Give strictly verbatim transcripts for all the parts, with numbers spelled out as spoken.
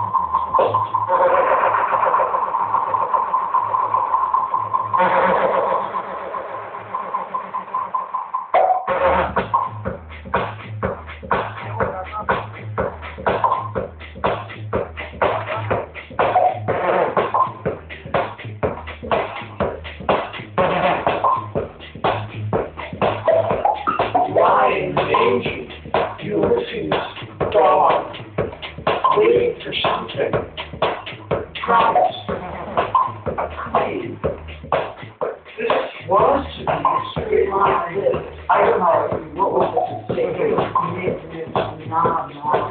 Lion, danger, Ulysses, dog, waiting for something, promise, a claim. This was to be a straight line of this. I don't know, what was it to say? Nah,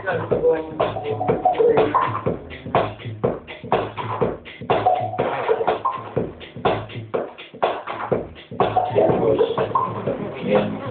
it was in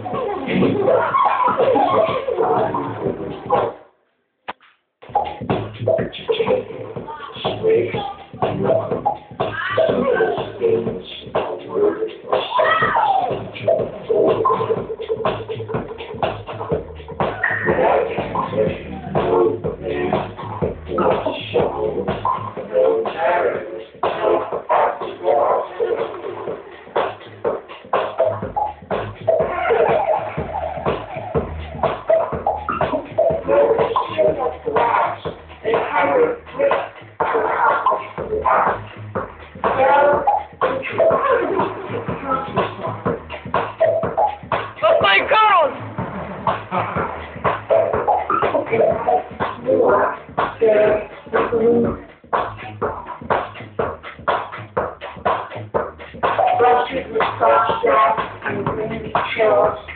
What's my code? Brush it with scotch tape and green shells.